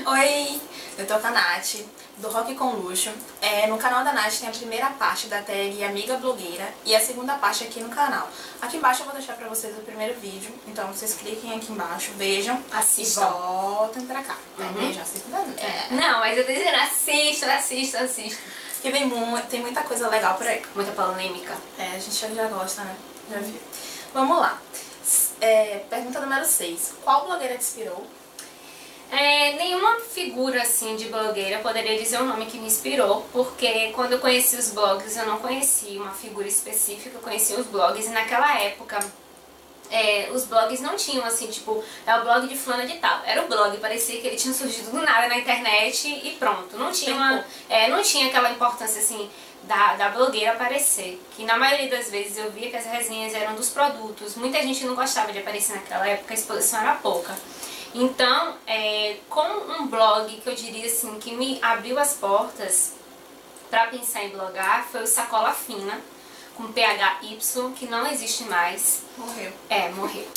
Oi, eu tô com a Nath, do Rock com Luxo. No canal da Nath tem a primeira parte da tag Amiga Blogueira e a segunda parte aqui no canal. Aqui embaixo eu vou deixar pra vocês o primeiro vídeo, então vocês cliquem aqui embaixo, vejam, assistam e voltem pra cá. Vejam, assistam também. Não, mas eu tô dizendo assista. Porque tem muita coisa legal por aí. Muita polêmica. A gente já gosta, né? Já viu. Vamos lá. Pergunta número 6. Qual blogueira te inspirou? Nenhuma figura assim de blogueira poderia dizer o nome que me inspirou, porque quando eu conheci os blogs eu não conhecia uma figura específica, eu conhecia os blogs e naquela época os blogs não tinham assim, tipo, é o blog de fulana de tal. Era o blog, parecia que ele tinha surgido do nada na internet e pronto. Não tinha, não tinha aquela importância assim da blogueira aparecer. Que na maioria das vezes eu via que as resenhas eram dos produtos. Muita gente não gostava de aparecer naquela época, a exposição era pouca. Então, com um blog que eu diria assim, que me abriu as portas para pensar em blogar, foi o Sacola Fina, com PHY, que não existe mais. Morreu. Morreu.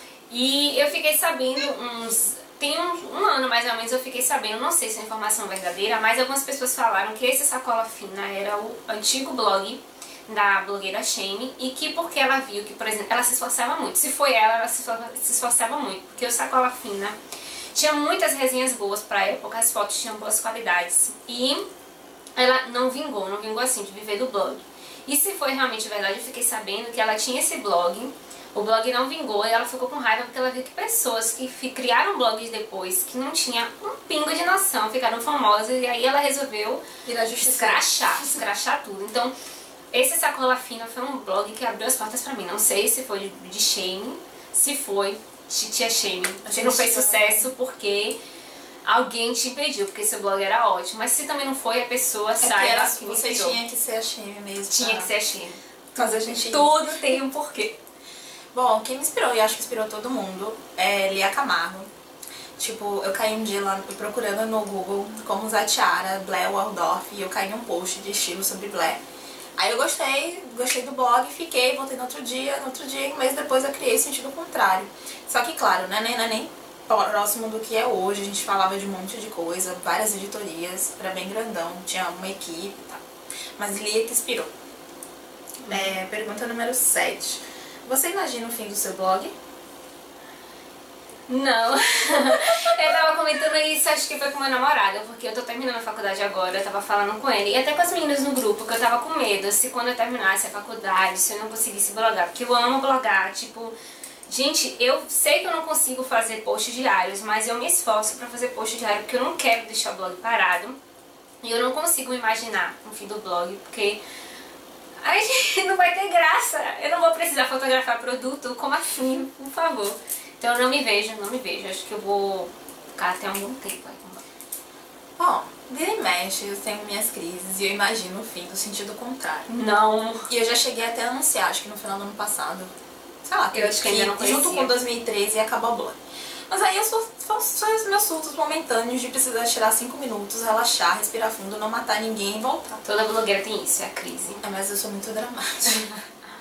E eu fiquei sabendo tem um ano mais ou menos eu fiquei sabendo, não sei se é informação verdadeira, mas algumas pessoas falaram que esse Sacola Fina era o antigo blog da blogueira Shame, e que porque ela viu que, por exemplo, ela se esforçava muito. Se foi ela se esforçava muito, porque o Sacola Fina tinha muitas resenhas boas pra época, as fotos tinham boas qualidades, e ela não vingou assim, de viver do blog. E se foi realmente verdade, eu fiquei sabendo que ela tinha esse blog, o blog não vingou, e ela ficou com raiva porque ela viu que pessoas que criaram blogs depois, que não tinham um pingo de noção, ficaram famosas, e aí ela resolveu escrachar tudo. Então, esse Sacola Fina foi um blog que abriu as portas pra mim. Não sei se foi de Shame, se foi Titia Shame. Se não fez sucesso porque alguém te impediu, porque seu blog era ótimo. Mas se também não foi, a pessoa saiba que me você impediu. tinha que ser a Shame mesmo. Tinha que ser a Shame. Mas a gente... Tudo tem um porquê. Bom, quem me inspirou, e acho que inspirou todo mundo, é Lia Camargo. Tipo, eu caí um dia lá procurando no Google como usar tiara, Blair Waldorf, e eu caí em um post de estilo sobre Blair. Aí eu gostei do blog, fiquei, voltei no outro dia, um mês depois eu criei sentido contrário. Só que claro, né, não é nem próximo do que é hoje, a gente falava de um monte de coisa, várias editorias, era bem grandão, tinha uma equipe e tal. Mas Lia que inspirou. Pergunta número 7. Você imagina o fim do seu blog? Não. Eu tava comentando isso, acho que foi com meu namorado, porque eu tô terminando a faculdade agora, eu tava falando com ele, e até com as meninas no grupo, que eu tava com medo, se quando eu terminasse a faculdade, se eu não conseguisse blogar, porque eu amo blogar, tipo... Gente, eu sei que eu não consigo fazer posts diários, mas eu me esforço pra fazer post diário, porque eu não quero deixar o blog parado, e eu não consigo imaginar o fim do blog, porque... Ai, gente, não vai ter graça, eu não vou precisar fotografar produto, como assim, por favor. Então eu não me vejo, acho que eu vou ficar até um bom tempo aí. Bom, vira e mexe, eu tenho minhas crises e eu imagino o fim do sentido contrário. Não. E eu já cheguei até a anunciar, acho que no final do ano passado, sei lá, eu acho que ainda não conhecia. Junto com 2013 ia acabar o blog. Mas aí são os meus surtos momentâneos de precisar tirar 5 minutos, relaxar, respirar fundo, não matar ninguém e voltar. Toda blogueira tem isso, é a crise. Mas eu sou muito dramática.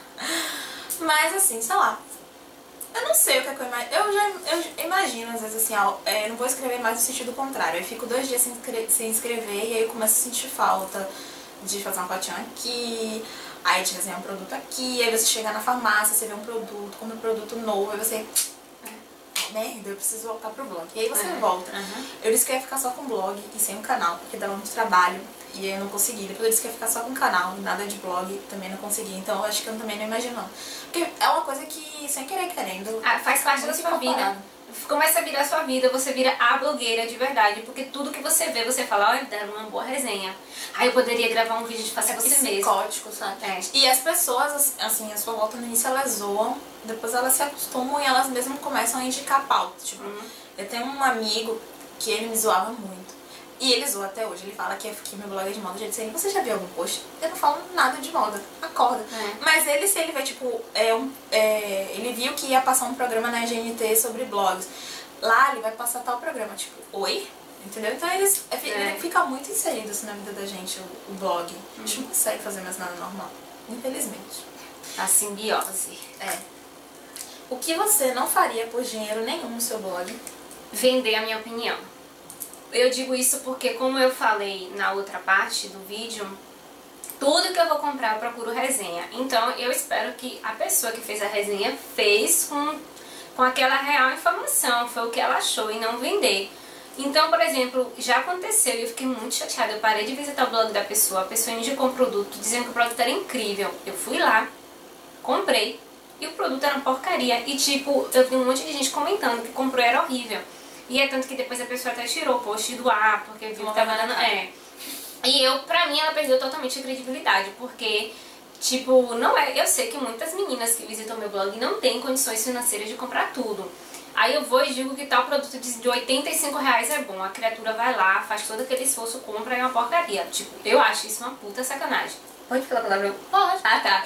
Mas assim, sei lá. Eu não sei o que é que eu imagino. Eu imagino, às vezes, assim, não vou escrever mais no sentido contrário. Eu fico 2 dias sem escrever e aí eu começo a sentir falta de fazer uma fotinha aqui, aí de resenhar um produto aqui, aí você chega na farmácia, você vê um produto, compra um produto novo, aí você... merda, eu preciso voltar pro blog. E aí você volta. Eu disse que eu ia ficar só com o blog e sem o canal, porque dava muito trabalho e eu não consegui. Depois eu disse que ia ficar só com o canal, nada de blog, também não consegui. Então eu acho que eu também não imagino não. Porque é uma coisa que, sem querer querendo, faz parte da sua vida. Começa a virar a sua vida, você vira a blogueira de verdade, porque tudo que você vê, você fala, olha, deram uma boa resenha. Aí eu poderia gravar um vídeo de fazer você mesmo. Psicótico, sabe? E as pessoas, assim, a sua volta no início, elas zoam, depois elas se acostumam e elas mesmas começam a indicar pauta. Tipo, eu tenho um amigo que ele me zoava muito. E ele zoa até hoje, ele fala que meu blog é de moda. Ele disse, você já viu algum post? Eu não falo nada de moda, acorda. Mas ele, se ele vê, tipo, ele viu que ia passar um programa na GNT sobre blogs. Lá ele vai passar tal programa, tipo, oi? Entendeu? Então ele fica muito inserido assim, na vida da gente, o blog. A gente não consegue fazer mais nada normal, infelizmente. A simbiose. O que você não faria por dinheiro nenhum no seu blog? Vender a minha opinião. eu digo isso porque, como eu falei na outra parte do vídeo, tudo que eu vou comprar eu procuro resenha. Então eu espero que a pessoa que fez a resenha fez com aquela real informação, foi o que ela achou e não vender. Então, por exemplo, já aconteceu e eu fiquei muito chateada. Eu parei de visitar o blog da pessoa, a pessoa indicou um produto dizendo que o produto era incrível. Eu fui lá, comprei e o produto era uma porcaria. E tipo, eu vi um monte de gente comentando que comprou e era horrível. E é tanto que depois a pessoa até tirou o post do ar, porque viu que tava dando... E pra mim, ela perdeu totalmente a credibilidade, porque, tipo, não é... Eu sei que muitas meninas que visitam meu blog não têm condições financeiras de comprar tudo. Aí eu vou e digo que tal produto de R$85 é bom. A criatura vai lá, faz todo aquele esforço, compra e é uma porcaria. Tipo, eu acho isso uma puta sacanagem. Pode falar a palavra? Pode. Ah, tá.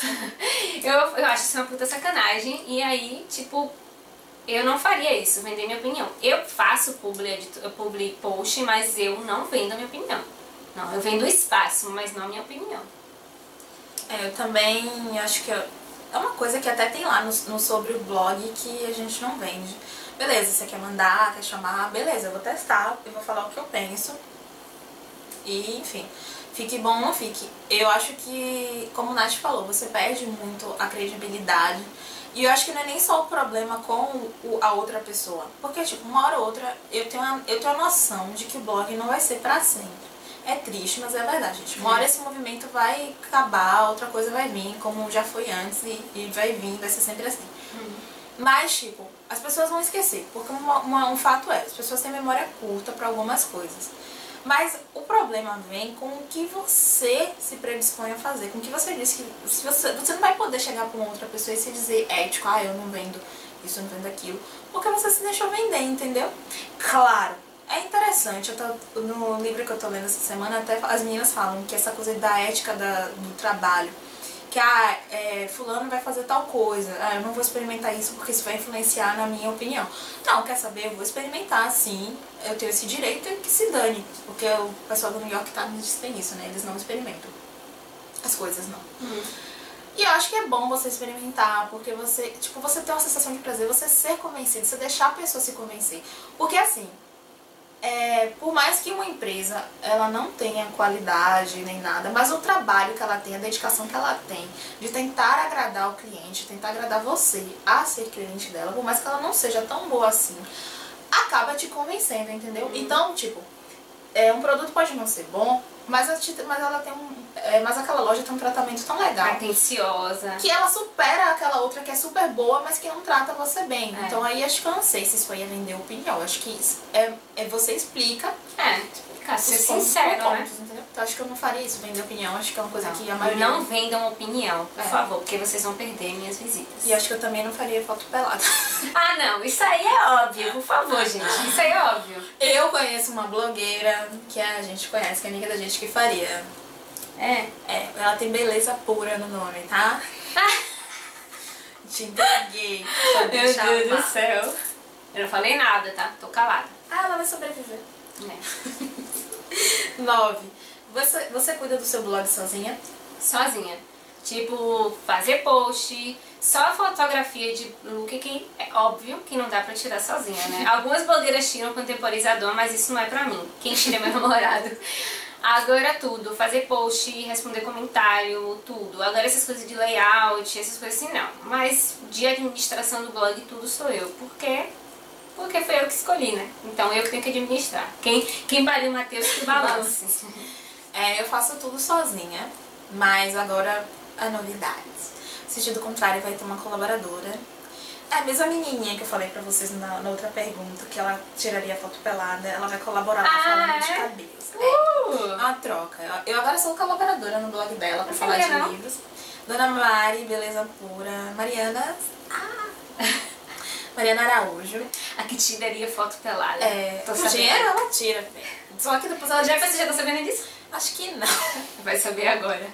Eu acho isso uma puta sacanagem. E aí, tipo, eu não faria isso, vender minha opinião. Eu faço publi post, mas eu não vendo a minha opinião. Não, eu vendo espaço, mas não a minha opinião. Eu também acho que é uma coisa que até tem lá no sobre o blog que a gente não vende. Beleza, você quer mandar, quer chamar, beleza, eu vou testar e vou falar o que eu penso. E, enfim, fique bom ou não fique. Eu acho que, como o Nath falou, você perde muito a credibilidade. E eu acho que não é nem só o problema com a outra pessoa. Porque, tipo, uma hora ou outra, eu tenho a noção de que o blog não vai ser pra sempre. É triste, mas é verdade, gente. Uma hora esse movimento vai acabar, outra coisa vai vir, como já foi antes, e vai vir, vai ser sempre assim. Mas, tipo, as pessoas vão esquecer, porque um fato é, as pessoas têm memória curta pra algumas coisas. Mas o problema vem com o que você se predispõe a fazer, com o que você disse que se você não vai poder chegar pra uma outra pessoa e se dizer ético, eu não vendo isso, eu não vendo aquilo, porque você se deixou vender, entendeu? Claro. É interessante, no livro que eu tô lendo essa semana, até as meninas falam que essa coisa da ética do trabalho, que fulano vai fazer tal coisa, eu não vou experimentar isso porque isso vai influenciar na minha opinião. Não, quer saber, eu vou experimentar sim, eu tenho esse direito e que se dane, porque o pessoal do New York Times tem isso, né, eles não experimentam as coisas, não. E eu acho que é bom você experimentar, porque você tem uma sensação de prazer, você ser convencido, você deixar a pessoa se convencer. Porque assim, por mais que uma empresa ela não tenha qualidade nem nada, mas o trabalho que ela tem, a dedicação que ela tem de tentar agradar o cliente, tentar agradar você a ser cliente dela, por mais que ela não seja tão boa assim, acaba te convencendo, entendeu? Então, tipo, um produto pode não ser bom, mas ela tem mas aquela loja tem um tratamento tão legal, atenciosa, que ela supera aquela outra que é super boa, mas que não trata você bem. Então aí acho que eu não sei se isso aí é vender opinião. Acho que isso você explica. Explicar, ser sincero, né? Entendeu? Então acho que eu não faria isso, vender opinião. Acho que é uma coisa que a maioria... Não vendam opinião, por favor, porque vocês vão perder minhas visitas. E acho que eu também não faria foto pelada. Ah, não, isso aí é óbvio, por favor, gente, isso aí é óbvio. Eu conheço uma blogueira que a gente conhece, que é amiga da gente, que faria. Ela tem beleza pura no nome, tá? Te entreguei. Meu Deus do céu. Eu não falei nada, tá? Tô calada. Ela vai sobreviver. 9. Você cuida do seu blog sozinha? Sozinha. Tipo, fazer post, só fotografia de look que é óbvio que não dá pra tirar sozinha, né? Algumas blogueiras tiram com temporizador, mas isso não é pra mim. Quem tira é meu namorado. Agora tudo, fazer post, responder comentário, tudo. Agora essas coisas de layout, essas coisas assim não. Mas de administração do blog tudo sou eu. Por quê? Porque foi eu que escolhi, né? Então eu que tenho que administrar. Quem pariu o Matheus que balance. Eu faço tudo sozinha, mas agora a novidade. Sentido contrário, vai ter uma colaboradora. A mesma menininha que eu falei pra vocês na outra pergunta, que ela tiraria foto pelada, ela vai colaborar lá falando de cabelos. Uma troca. Eu agora sou colaboradora no blog dela pra falar de livros. Dona Mari, beleza pura. Mariana Araújo. A que tiraria foto pelada. O dinheiro ela tira. Só que depois ela Você já tá sabendo disso? Acho que não. Vai saber agora.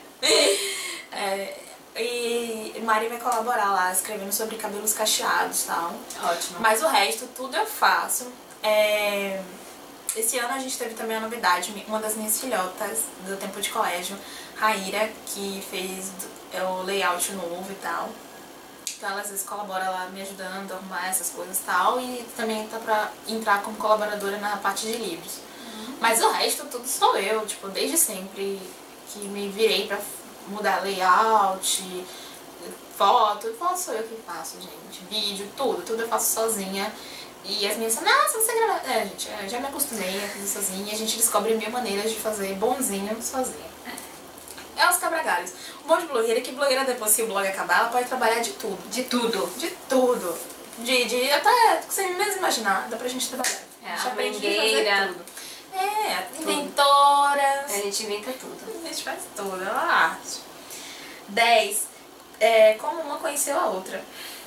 E Mari vai colaborar lá, escrevendo sobre cabelos cacheados e tal. Ótimo. Mas o resto, tudo eu faço. Esse ano a gente teve também a novidade, uma das minhas filhotas do tempo de colégio, Raíra, que fez o layout novo e tal. então ela às vezes colabora lá me ajudando a arrumar essas coisas e tal, e também tá pra entrar como colaboradora na parte de livros. Mas o resto tudo sou eu, tipo, desde sempre que me virei pra mudar layout, foto sou eu que faço, gente, vídeo, tudo eu faço sozinha. E as meninas falam, nossa, você grava... gente, eu já me acostumei a fazer sozinha, a gente descobre mil maneiras de fazer bonzinho sozinha. É os quebra-galhos. O bom de blogueira é que blogueira, depois, se o blog acabar, ela pode trabalhar de tudo. De tudo. De tudo. De até, sem mesmo imaginar, dá pra gente trabalhar. É, já aprende a fazer tudo. tudo. Inventoras. A gente inventa tudo. A gente faz tudo, é uma arte. 10. Como uma conheceu a outra.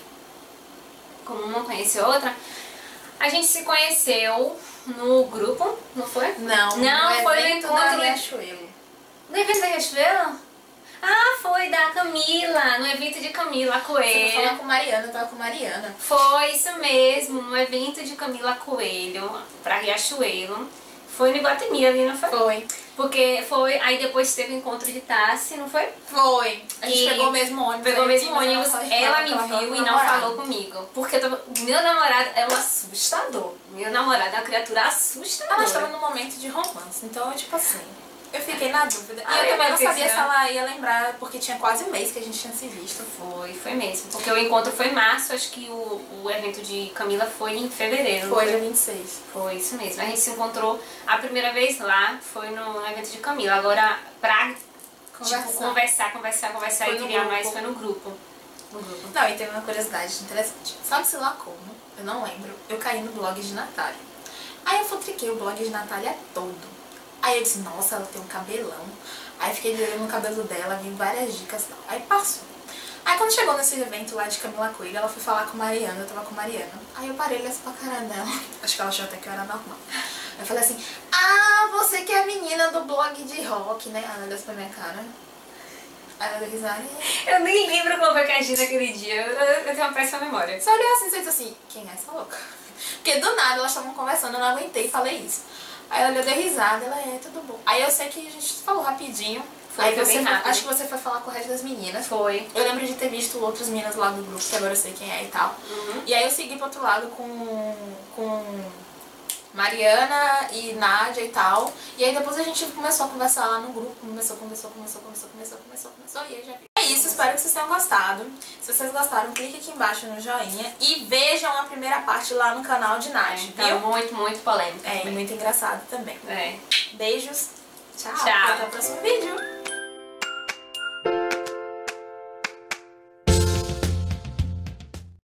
Como uma conheceu a outra, a gente se conheceu no grupo, não foi? Não, foi no evento da encontro Riachuelo. No evento da Riachuelo? Ah, foi da Camila, no evento de Camila Você vai falar Coelho. com Mariana, eu tava com Mariana. Foi isso mesmo, no evento de Camila Coelho, pra Riachuelo. Foi no Iguatemi ali, não foi? Foi. Porque foi, aí depois teve o encontro de Tassi, não foi? Foi. A gente E pegou o mesmo ônibus. Pegou o mesmo mas ônibus, ela me viu e não falou comigo. Porque meu namorado é um assustador. Meu namorado é uma criatura assustadora. Ela estava num momento de romance, então tipo assim, eu fiquei na dúvida. E Ah, eu também não Patrícia. sabia se ela ia lembrar, porque tinha quase um mês que a gente tinha se visto. Foi mesmo. Porque o encontro foi em março, acho que o evento de Camila foi em fevereiro. Foi dia 26. Foi isso mesmo. A gente se encontrou a primeira vez lá, foi no evento de Camila. Agora, pra conversar Foi e no criar grupo. mais, foi no grupo. Não, e teve uma curiosidade interessante. Sabe-se lá como? Eu não lembro. Eu caí no blog de Natália. Aí eu futriquei o blog de Natália todo. Aí eu disse, nossa, ela tem um cabelão. Aí eu fiquei olhando no cabelo dela, vi várias dicas e tal. Aí passou. Aí quando chegou nesse evento lá de Camila Coelho, ela foi falar com Mariana, eu tava com Mariana. Aí eu parei, olhei pra cara dela. Acho que ela achou até que eu era normal. Aí eu falei assim, você que é a menina do blog de rock, né? Ela olhou pra minha cara. Aí ela deu risada. Eu nem lembro como foi que eu agi naquele dia. Eu tenho uma péssima memória. Você olhou assim e disse assim, quem é essa louca? Porque do nada elas estavam conversando, eu não aguentei e falei isso. Aí ela deu risada, ela tudo bom. Aí eu sei que a gente falou rapidinho. Foi, Aí foi você bem rápido. acho que você foi falar com o resto das meninas. Foi. Eu lembro de ter visto outras meninas lá do grupo, que agora eu sei quem é e tal. E aí eu segui pro outro lado com Mariana e Nádia e tal. E aí depois a gente começou a conversar lá no grupo. Começou. E aí já vi. É isso, espero que vocês tenham gostado. Se vocês gostaram, clique aqui embaixo no joinha e vejam a primeira parte lá no canal de Nádia, Tá viu? muito polêmico. E muito engraçado também. É. Beijos. Tchau. Tchau. Até o próximo vídeo.